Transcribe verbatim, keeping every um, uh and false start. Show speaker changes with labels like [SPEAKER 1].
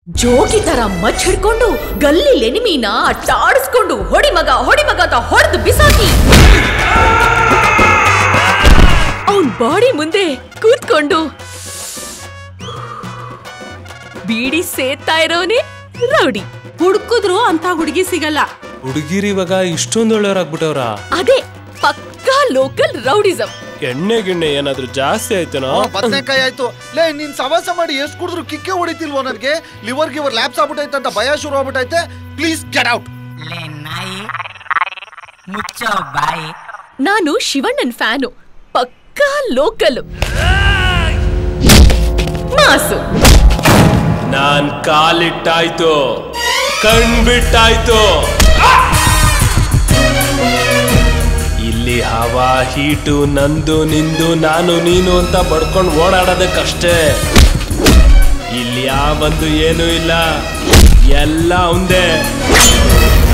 [SPEAKER 1] ಜೋಗಿ ತರ ಮಚ್ ಹಿಡ್ಕೊಂಡು ಗಲ್ಲಿ ಲೆನಿಮೀನ ಅಟ್ಟಾಡಿಸ್ಕೊಂಡು ಹೊಡಿ ಮಗ ಹೊಡಿ ಮಗ ಅಂತ ಹೊಡೆದು ಬಿಸಾಕಿ ಅವನ್ ಬಾಡಿ ಮುಂದೆ ಕೂತ್ಕೊಂಡು ಬೀಡಿ ಸೇತಾ ಇರೋನೆ ರೌಡಿ.
[SPEAKER 2] ಹುಡುಕಿದ್ರು ಅಂತ ಹುಡುಗಿ ಸಿಗಲ್ಲ.
[SPEAKER 3] ಹುಡುಗಿರಿ ಇವಾಗ ಇಷ್ಟೊಂದೊಳ್ಳೆಯವ್ರಾಗ್ಬಿಟ್ಟವ್ರ.
[SPEAKER 1] ಅದೇ ಪಕ್ಕಾ ಲೋಕಲ್ ರೌಡಿಸಂ.
[SPEAKER 3] ಎಣ್ಣೆ ಗಿಣ್ಣೆ ಏನಾದ್ರು ಜಾಸ್ತಿ ಆಯ್ತೇನೋ?
[SPEAKER 4] ಬದನೆಕಾಯಿ ಆಯ್ತು ಲೇ, ನೀನ್ ಸವಾಸ ಮಾಡಿ ಎಷ್ಟು ಕುಡಿದ್ರು ಕಿಕ್ಕೆ ಹೊಡಿತಿಲ್ವೋ ನನಗೆ. ಲಿವರ್ ಗಿವರ್ ಲ್ಯಾಬ್ಸ್ ಆಗ್ಬಿಟ್ಟೈತೆ ಅಂತ ಭಯ ಶುರು ಆಗ್ಬಿಟ್ಟೈತೆ. Please get out.
[SPEAKER 1] ನಾನು ಶಿವಣ್ಣನ್ ಫ್ಯಾನು, ಪಕ್ಕಾ ಲೋಕಲ್ ಮಾಸು.
[SPEAKER 3] ನಾನ್ ಕಾಲಿಟ್ಟಾಯ್ತು, ಕಣ್ಬಿಟ್ಟಾಯ್ತು. ಇಲ್ಲಿ ಹವಾ ಹೀಟು ನಂದು ನಿಂದು ನಾನು ನೀನು ಅಂತ ಬಡ್ಕೊಂಡು ಓಡಾಡೋದಕ್ಕಷ್ಟೇ. ಇಲ್ಲಿ ಯಾವಂದು ಏನೂ ಇಲ್ಲ, ಎಲ್ಲ ಒಂದೇ.